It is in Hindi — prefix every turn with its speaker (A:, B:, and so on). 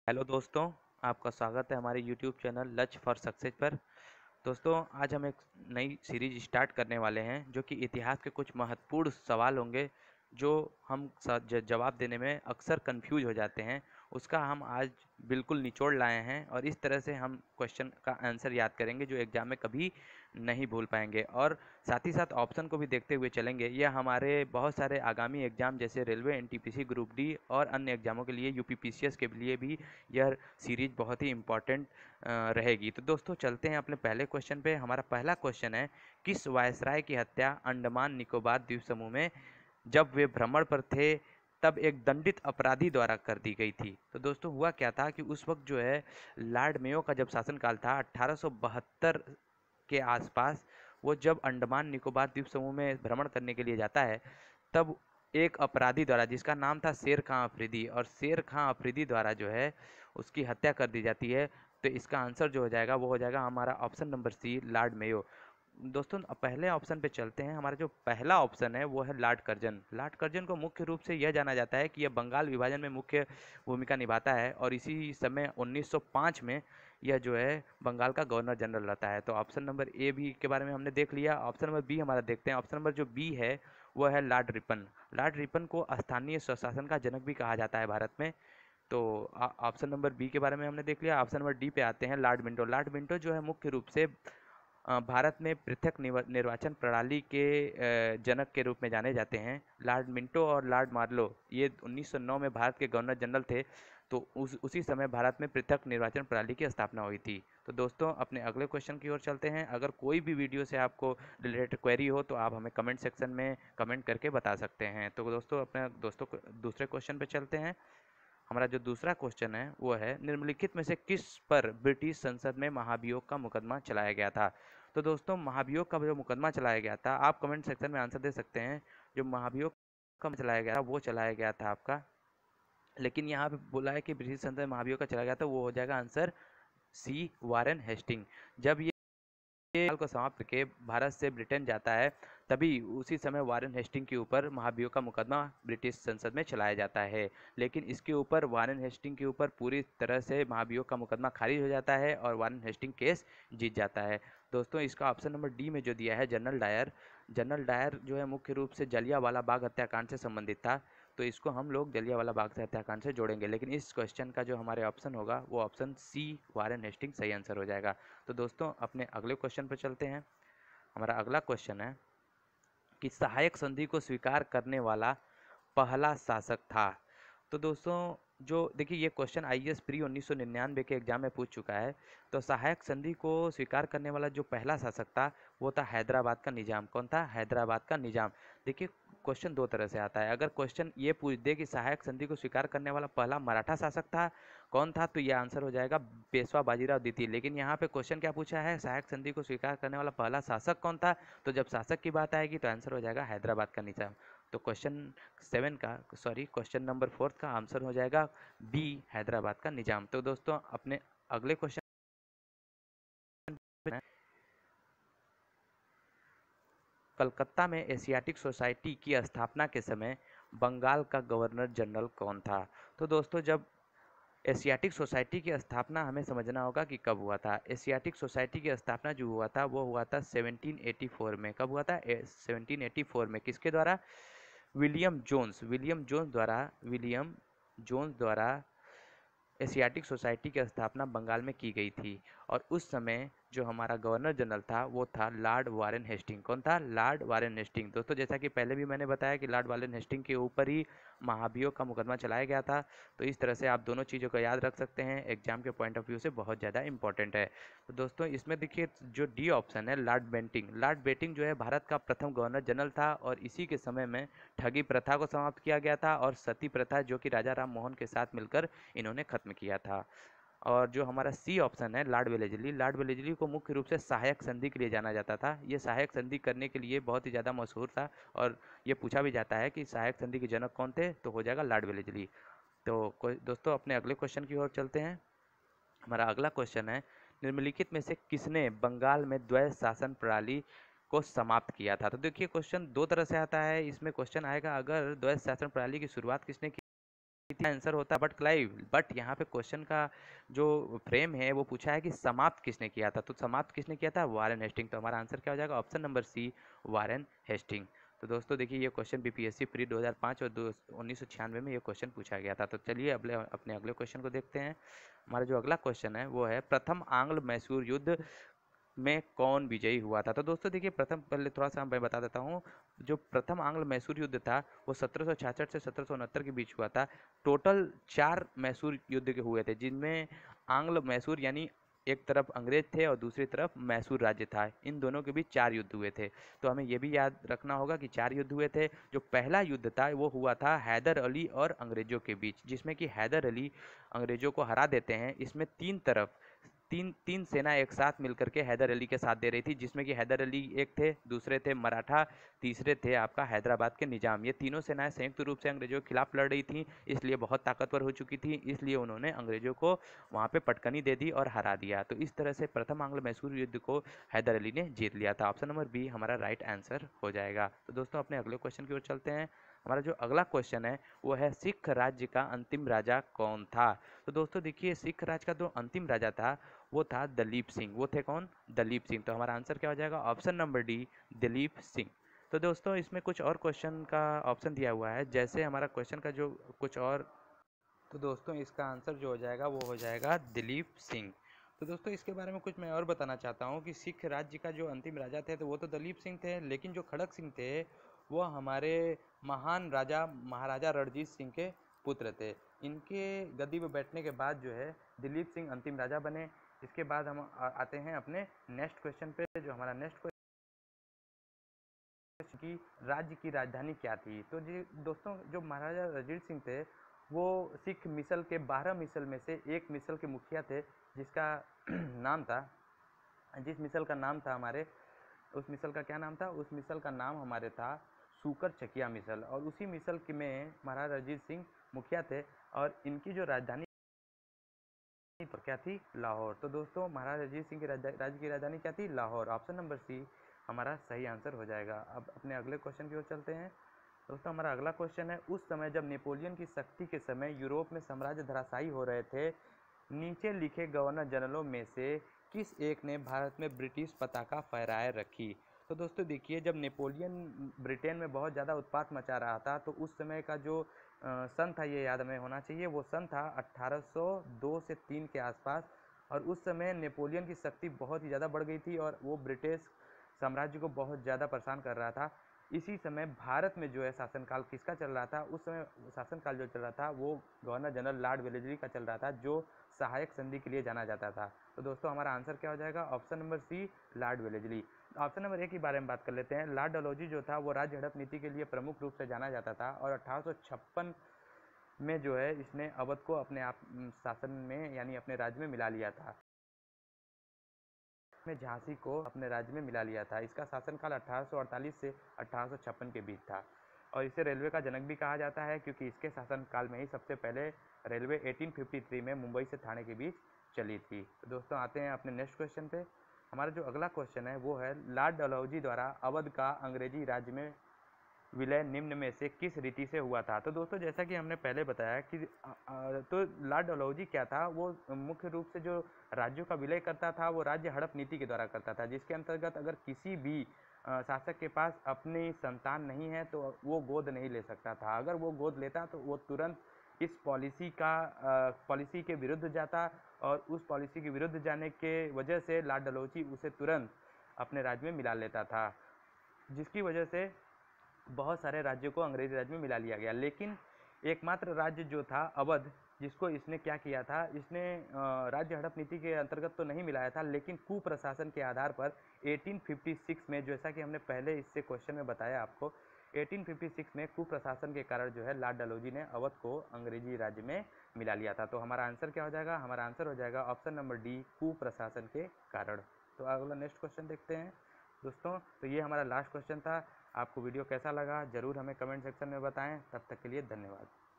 A: हेलो दोस्तों, आपका स्वागत है हमारे यूट्यूब चैनल लच फॉर सक्सेस पर। दोस्तों, आज हम एक नई सीरीज स्टार्ट करने वाले हैं जो कि इतिहास के कुछ महत्वपूर्ण सवाल होंगे जो हम जवाब देने में अक्सर कंफ्यूज हो जाते हैं। उसका हम आज बिल्कुल निचोड़ लाए हैं और इस तरह से हम क्वेश्चन का आंसर याद करेंगे जो एग्जाम में कभी नहीं भूल पाएंगे, और साथ ही साथ ऑप्शन को भी देखते हुए चलेंगे। यह हमारे बहुत सारे आगामी एग्जाम जैसे रेलवे, एनटीपीसी, ग्रुप डी और अन्य एग्जामों के लिए, यूपीपीसीएस के लिए भी यह सीरीज बहुत ही इम्पोर्टेंट रहेगी। तो दोस्तों, चलते हैं अपने पहले क्वेश्चन पे। हमारा पहला क्वेश्चन है, किस वायसराय की हत्या अंडमान निकोबार द्वीप समूह में जब वे भ्रमण पर थे तब एक दंडित अपराधी द्वारा कर दी गई थी? तो दोस्तों, हुआ क्या था कि उस वक्त जो है लॉर्ड मेयो का जब शासनकाल था 1872 के आसपास, वो जब अंडमान निकोबार द्वीप समूह में भ्रमण करने के लिए जाता है, तब एक अपराधी द्वारा जिसका नाम था शेर खां अफरीदी, और शेर खां अफरीदी द्वारा जो है उसकी हत्या कर दी जाती है। तो इसका आंसर जो हो जाएगा वो हो जाएगा हमारा option number C, Lord Mayo. दोस्तों, अब पहले ऑप्शन पे चलते हैं। हमारा जो पहला ऑप्शन है वो है लॉर्ड कर्जन। लॉर्ड कर्जन को मुख्य रूप से यह जाना जाता है कि यह बंगाल विभाजन में मुख्य भूमिका निभाता है, और इसी समय 1905 में यह जो है बंगाल का गवर्नर जनरल रहता है। तो ऑप्शन नंबर ए बी के बारे में हमने देख लिया। ऑप्शन नंबर बी हमारा देखते हैं। ऑप्शन नंबर जो बी है वो है लॉर्ड रिपन। लॉर्ड रिपन को स्थानीय स्वशासन का जनक भी कहा जाता है भारत में। तो ऑप्शन नंबर बी के बारे में हमने देख लिया। ऑप्शन नंबर डी पे आते हैं, लॉर्ड मिंटो। लॉर्ड मिंटो जो है मुख्य रूप से भारत में पृथक निर्वाचन प्रणाली के जनक के रूप में जाने जाते हैं। लॉर्ड मिंटो और लॉर्ड मार्लो ये 1909 में भारत के गवर्नर जनरल थे। तो उसी समय भारत में पृथक निर्वाचन प्रणाली की स्थापना हुई थी। तो दोस्तों, अपने अगले क्वेश्चन की ओर चलते हैं। अगर कोई भी वीडियो से आपको रिलेटेड क्वेरी हो तो आप हमें कमेंट सेक्शन में कमेंट करके बता सकते हैं। तो दोस्तों, अपने दोस्तों को दूसरे क्वेश्चन पे चलते हैं। हमारा जो दूसरा क्वेश्चन है वो है, निम्नलिखित में से किस पर ब्रिटिश संसद में महाभियोग का मुकदमा चलाया गया था? तो दोस्तों, महाभियोग का जो मुकदमा चलाया गया था, आप कमेंट सेक्शन में आंसर दे सकते हैं। जो महाभियोग का चलाया गया था वो चलाया गया था आपका, लेकिन यहाँ पे बोला है कि ब्रिटिश संसद में महाभियोग का चलाया गया था, वो हो जाएगा आंसर सी, वारेन हेस्टिंग। जब ये साल को समाप्त करके भारत से ब्रिटेन जाता है, तभी उसी समय वारेन हेस्टिंग के ऊपर महाभियोग का मुकदमा ब्रिटिश संसद में चलाया जाता है। लेकिन इसके ऊपर, वारेन हेस्टिंग के ऊपर पूरी तरह से महाभियोग का मुकदमा खारिज हो जाता है और वारेन हेस्टिंग केस जीत जाता है। दोस्तों, इसका ऑप्शन नंबर डी में जो दिया है, जनरल डायर। जनरल डायर जो है मुख्य रूप से जलियांवाला बाग हत्याकांड से संबंधित था, तो इसको हम लोग जलियांवाला बाग से हत्याकांड से जोड़ेंगे। लेकिन इस क्वेश्चन का जो हमारे ऑप्शन होगा वो ऑप्शन सी, वारेन हेस्टिंग सही आंसर हो जाएगा। तो दोस्तों, अपने अगले क्वेश्चन पर चलते हैं। हमारा अगला क्वेश्चन है कि सहायक संधि को स्वीकार करने वाला पहला शासक था? तो दोस्तों, जो देखिए, ये क्वेश्चन आईएएस प्री 1999 के एग्जाम में पूछ चुका है। तो सहायक संधि को स्वीकार करने वाला जो पहला शासक था वो था हैदराबाद का निजाम। कौन था? हैदराबाद का निजाम। देखिए, क्वेश्चन दो तरह से आता है। अगर क्वेश्चन ये पूछ दे कि सहायक संधि को स्वीकार करने वाला पहला मराठा शासक था, कौन था, तो यह आंसर हो जाएगा पेशवा बाजीराव द्वितीय। लेकिन यहाँ पे क्वेश्चन क्या पूछा है, सहायक संधि को स्वीकार करने वाला पहला शासक कौन था? तो जब शासक की बात आएगी तो आंसर हो जाएगा हैदराबाद का निजाम। तो क्वेश्चन नंबर फोर्थ का आंसर हो जाएगा बी, हैदराबाद का निजाम। तो दोस्तों, अपने अगले क्वेश्चन, कलकत्ता में एशियाटिक सोसाइटी की स्थापना के समय बंगाल का गवर्नर जनरल कौन था? तो दोस्तों, जब एशियाटिक सोसाइटी की स्थापना हमें समझना होगा कि कब हुआ था। एशियाटिक सोसाइटी की स्थापना जो हुआ था वो हुआ था 1784 में। कब हुआ था? 1784 में। किसके द्वारा? विलियम जोन्स द्वारा एशियाटिक सोसाइटी की स्थापना बंगाल में की गई थी। और उस समय जो हमारा गवर्नर जनरल था वो था लॉर्ड वारेन हेस्टिंग। कौन था? Lord Warren Hasting. दोस्तों, जैसा कि पहले भी मैंने बताया कि लॉर्ड वारेन हेस्टिंग के ऊपर ही महाभियोग का मुकदमा चलाया गया था। तो इस तरह से आप दोनों चीज़ों को याद रख सकते हैं, एग्जाम के पॉइंट ऑफ व्यू से बहुत ज़्यादा इंपॉर्टेंट है। तो दोस्तों, इसमें देखिए जो डी ऑप्शन है, लॉर्ड बेंटिंग। लॉर्ड बेंटिंग जो है भारत का प्रथम गवर्नर जनरल था, और इसी के समय में ठगी प्रथा को समाप्त किया गया था, और सती प्रथा जो कि राजा राम मोहन के साथ मिलकर इन्होंने खत्म किया था। और जो हमारा सी ऑप्शन है, लॉर्ड वेलेजली। लॉर्ड वेलेजली को मुख्य रूप से सहायक संधि के लिए जाना जाता था। ये सहायक संधि करने के लिए बहुत ही ज़्यादा मशहूर था, और ये पूछा भी जाता है कि सहायक संधि के जनक कौन थे, तो हो जाएगा लॉर्ड वेलेजली। तो दोस्तों, अपने अगले क्वेश्चन की ओर चलते हैं। हमारा अगला क्वेश्चन है, निम्नलिखित में से किसने बंगाल में द्वैध शासन प्रणाली को समाप्त किया था? तो देखिए, क्वेश्चन दो तरह से आता है। इसमें क्वेश्चन आएगा, अगर द्वैध शासन प्रणाली की शुरुआत किसने की आंसर होता बट क्लाइव, बट यहाँ पे क्वेश्चन का जो फ्रेम है वो पूछा है कि समाप्त किसने किया था, तो समाप्त किसने किया था, वारेन हेस्टिंग। तो हमारा आंसर क्या हो जाएगा, option number C, Warren Hasting. तो दोस्तों देखिए ये क्वेश्चन बीपीएससी प्री 2005 और 1996 में ये क्वेश्चन पूछा गया था। तो चलिए अपने अगले क्वेश्चन को देखते हैं। हमारा जो अगला क्वेश्चन है वो है प्रथम आंग्ल मैसूर युद्ध में कौन विजयी हुआ था। तो दोस्तों देखिए प्रथम, पहले थोड़ा सा मैं बता देता हूँ, जो प्रथम आंग्ल मैसूर युद्ध था वो 1766 से 1769 के बीच हुआ था। टोटल 4 मैसूर युद्ध के हुए थे, जिनमें आंग्ल मैसूर यानी एक तरफ अंग्रेज थे और दूसरी तरफ मैसूर राज्य था, इन दोनों के बीच 4 युद्ध हुए थे। तो हमें ये भी याद रखना होगा कि 4 युद्ध हुए थे। जो पहला युद्ध था वो हुआ था हैदर अली और अंग्रेजों के बीच, जिसमें कि हैदर अली अंग्रेजों को हरा देते हैं। इसमें तीन सेना एक साथ मिलकर के हैदर अली के साथ दे रही थी, जिसमें कि हैदर अली एक थे, दूसरे थे मराठा, तीसरे थे आपका हैदराबाद के निजाम। ये तीनों सेनाएं संयुक्त रूप से अंग्रेजों के खिलाफ लड़ रही थी, इसलिए बहुत ताकतवर हो चुकी थी, इसलिए उन्होंने अंग्रेजों को वहां पे पटकनी दे दी और हरा दिया। तो इस तरह से प्रथम आंग्ल मैसूर युद्ध को हैदर अली ने जीत लिया था। ऑप्शन नंबर बी हमारा राइट आंसर हो जाएगा। तो दोस्तों अपने अगले क्वेश्चन की ओर चलते हैं। हमारा जो अगला क्वेश्चन है वो है सिख राज्य का अंतिम राजा कौन था। तो दोस्तों देखिए सिख राज्य का जो अंतिम राजा था वो था दलीप सिंह। वो थे कौन, दलीप सिंह। तो हमारा आंसर क्या हो जाएगा, option number D, Dalip Singh. तो दोस्तों इसमें कुछ और क्वेश्चन का ऑप्शन दिया हुआ है, जैसे हमारा क्वेश्चन का जो कुछ और, तो दोस्तों इसका आंसर जो हो जाएगा वो हो जाएगा दलीप सिंह। तो दोस्तों इसके बारे में कुछ मैं और बताना चाहता हूँ कि सिख राज्य का जो अंतिम राजा थे तो वो तो दलीप सिंह थे, लेकिन जो खड़क सिंह थे वो हमारे महान राजा महाराजा रणजीत सिंह के पुत्र थे। इनके गद्दी पर बैठने के बाद जो है दिलीप सिंह अंतिम राजा बने। इसके बाद हम आते हैं अपने नेक्स्ट क्वेश्चन पे। जो हमारा नेक्स्ट क्वेश्चन की राज्य की राजधानी क्या थी। तो जी दोस्तों जो महाराजा रणजीत सिंह थे वो सिख मिसल के 12 मिसल में से एक मिसल के मुखिया थे, जिसका नाम था, जिस मिसल का नाम था हमारे, उस मिसल का क्या नाम था, उस मिसल का नाम हमारे था सूकर चकिया मिसल। और उसी मिसल के में महाराजा रणजीत सिंह मुखिया थे और इनकी जो राजधानी पर क्या थी, लाहौर। तो दोस्तों महाराजा रणजीत सिंह की राज्य की राजधानी क्या थी, लाहौर। ऑप्शन नंबर सी हमारा सही आंसर हो जाएगा। अब अपने अगले क्वेश्चन की ओर चलते हैं। दोस्तों हमारा अगला क्वेश्चन है, उस समय जब नेपोलियन की शक्ति के समय यूरोप में साम्राज्य धराशायी हो रहे थे, नीचे लिखे गवर्नर जनरलों में से किस एक ने भारत में ब्रिटिश पताका फहराए रखी। तो दोस्तों देखिए जब नेपोलियन ब्रिटेन में बहुत ज़्यादा उत्पात मचा रहा था, तो उस समय का जो सन था, ये याद हमें होना चाहिए, वो सन था 1802 से 3 के आसपास। और उस समय नेपोलियन की शक्ति बहुत ही ज़्यादा बढ़ गई थी और वो ब्रिटिश साम्राज्य को बहुत ज़्यादा परेशान कर रहा था। इसी समय भारत में जो है शासनकाल किसका चल रहा था, उस समय शासनकाल जो चल रहा था वो गवर्नर जनरल लॉर्ड वेलेस्ली का चल रहा था, जो सहायक संधि के लिए जाना जाता था। तो दोस्तों हमारा आंसर क्या हो जाएगा, option number C, Lord Wellesley. Option number A के बारे में बात कर लेते हैं। लॉर्ड डलहौजी जो था वो राज्य हड़प नीति के लिए प्रमुख रूप से जाना जाता था और 1856 में जो है इसने अवध को अपने आप शासन में यानी अपने राज्य में मिला लिया था, में झांसी को अपने राज्य में मिला लिया था। इसका शासनकाल 1848 से 1856 के बीच था और इसे रेलवे का जनक भी कहा जाता है, क्योंकि इसके शासनकाल में ही सबसे पहले रेलवे 1853 में मुंबई से थाने के बीच चली थी। तो दोस्तों आते हैं अपने नेक्स्ट क्वेश्चन पे। हमारा जो अगला क्वेश्चन है वो है, लॉर्ड डलहौजी द्वारा अवध का अंग्रेजी राज्य में विलय निम्न में से किस रीति से हुआ था। तो दोस्तों जैसा कि हमने पहले बताया कि तो लॉर्ड डलहौजी क्या था, वो मुख्य रूप से जो राज्यों का विलय करता था वो राज्य हड़प नीति के द्वारा करता था, जिसके अंतर्गत अगर किसी भी शासक के पास अपनी संतान नहीं है तो वो गोद नहीं ले सकता था। अगर वो गोद लेता तो वो तुरंत इस पॉलिसी के विरुद्ध जाता और उस पॉलिसी के विरुद्ध जाने के वजह से लॉर्ड डलहौजी उसे तुरंत अपने राज्य में मिला लेता था, जिसकी वजह से बहुत सारे राज्यों को अंग्रेजी राज्य में मिला लिया गया। लेकिन एकमात्र राज्य जो था अवध, जिसको इसने क्या किया था, इसने राज्य हड़प नीति के अंतर्गत तो नहीं मिलाया था, लेकिन कुप्रशासन के आधार पर 1856 में, जैसा कि हमने पहले इससे क्वेश्चन में बताया आपको, 1856 में कुप्रशासन के कारण जो है लॉर्ड डलहौजी ने अवध को अंग्रेजी राज्य में मिला लिया था। तो हमारा आंसर क्या हो जाएगा, हमारा आंसर हो जाएगा ऑप्शन नंबर डी, कुप्रशासन के कारण। तो अगला नेक्स्ट क्वेश्चन देखते हैं दोस्तों। तो ये हमारा लास्ट क्वेश्चन था। आपको वीडियो कैसा लगा ज़रूर हमें कमेंट सेक्शन में बताएं। तब तक के लिए धन्यवाद।